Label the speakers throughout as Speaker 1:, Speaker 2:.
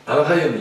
Speaker 1: Al-Hayamit,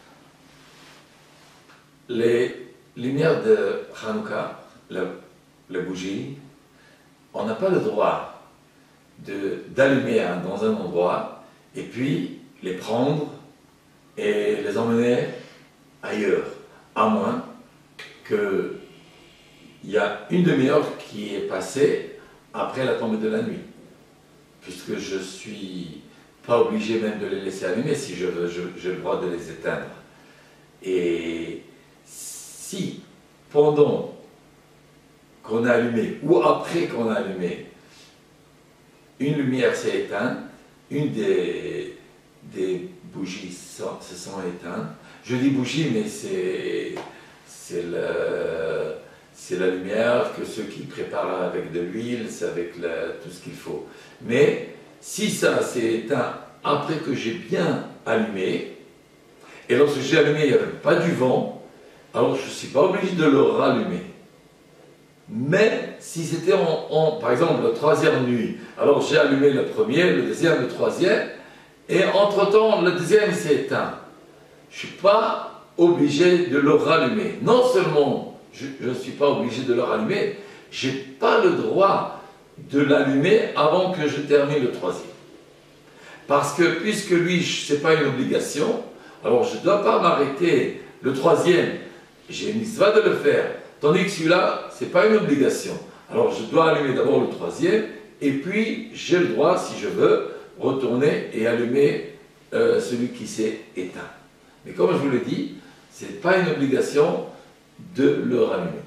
Speaker 1: les lumières de Hanouka, les bougies, on n'a pas le droit d'allumer dans un endroit et puis les prendre et les emmener ailleurs, à moins qu'il y a une demi-heure qui est passée après la tombée de la nuit, puisque je ne suis pas obligé même de les laisser allumer. Si je veux, j'ai le droit de les éteindre. Et si pendant qu'on a allumé ou après qu'on a allumé, une lumière s'est éteinte, une des bougies se sont éteintes. Je dis bougie, mais c'est la lumière que ceux qui préparent avec de l'huile, c'est avec tout ce qu'il faut. Mais si ça s'est éteint après que j'ai bien allumé, et lorsque j'ai allumé, il n'y avait pas du vent, alors je ne suis pas obligé de le rallumer. Mais si c'était par exemple, la troisième nuit, alors j'ai allumé le premier, le deuxième, le troisième, et entre-temps, le deuxième s'est éteint. Je ne suis pas obligé de le rallumer. Non seulement je ne suis pas obligé de le rallumer, je n'ai pas le droit de l'allumer avant que je termine le troisième. Parce que puisque lui, ce n'est pas une obligation, alors je ne dois pas m'arrêter. Le troisième, j'ai une mitzvah de le faire. Tandis que celui-là, ce n'est pas une obligation. Alors je dois allumer d'abord le troisième, et puis j'ai le droit, si je veux, retourner et allumer celui qui s'est éteint. Mais comme je vous l'ai dit, ce n'est pas une obligation de le rallumer.